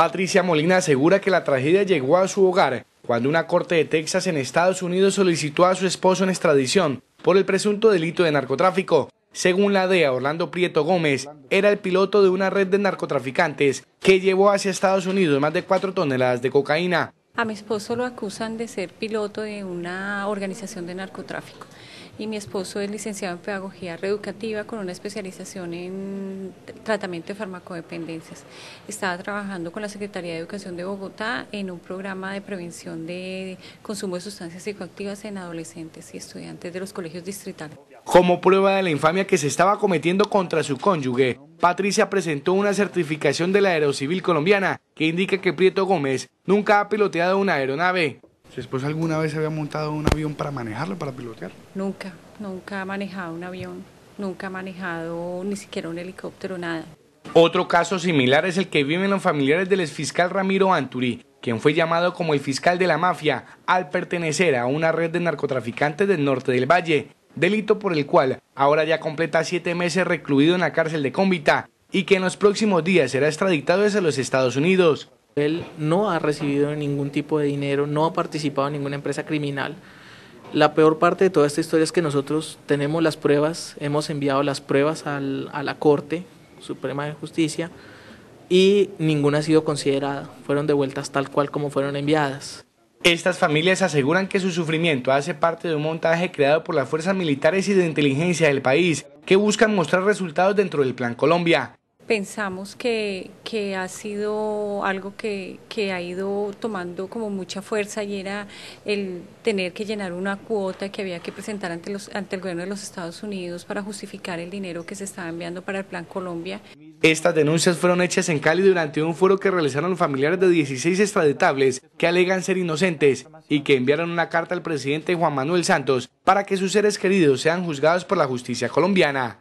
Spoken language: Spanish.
Patricia Molina asegura que la tragedia llegó a su hogar cuando una corte de Texas en Estados Unidos solicitó a su esposo en extradición por el presunto delito de narcotráfico. Según la DEA, Orlando Prieto Gómez era el piloto de una red de narcotraficantes que llevó hacia Estados Unidos más de 4 toneladas de cocaína. A mi esposo lo acusan de ser piloto de una organización de narcotráfico y mi esposo es licenciado en pedagogía reeducativa con una especialización en tratamiento de farmacodependencias. Estaba trabajando con la Secretaría de Educación de Bogotá en un programa de prevención de consumo de sustancias psicoactivas en adolescentes y estudiantes de los colegios distritales. Como prueba de la infamia que se estaba cometiendo contra su cónyuge, Patricia presentó una certificación de la Aerocivil colombiana que indica que Prieto Gómez nunca ha piloteado una aeronave. ¿Su esposa alguna vez había montado un avión para manejarlo, para pilotear? Nunca ha manejado un avión, nunca ha manejado ni siquiera un helicóptero, nada. Otro caso similar es el que viven los familiares del exfiscal Ramiro Anturi, quien fue llamado como el fiscal de la mafia al pertenecer a una red de narcotraficantes del norte del Valle, delito por el cual ahora ya completa 7 meses recluido en la cárcel de Cómbita y que en los próximos días será extraditado desde los Estados Unidos. Él no ha recibido ningún tipo de dinero, no ha participado en ninguna empresa criminal. La peor parte de toda esta historia es que nosotros tenemos las pruebas, hemos enviado las pruebas a la Corte Suprema de Justicia y ninguna ha sido considerada, fueron devueltas tal cual como fueron enviadas. Estas familias aseguran que su sufrimiento hace parte de un montaje creado por las fuerzas militares y de inteligencia del país, que buscan mostrar resultados dentro del Plan Colombia. Pensamos que ha sido algo que ha ido tomando como mucha fuerza y era el tener que llenar una cuota que había que presentar ante el gobierno de los Estados Unidos para justificar el dinero que se estaba enviando para el Plan Colombia. Estas denuncias fueron hechas en Cali durante un foro que realizaron los familiares de 16 extraditables que alegan ser inocentes y que enviaron una carta al presidente Juan Manuel Santos para que sus seres queridos sean juzgados por la justicia colombiana.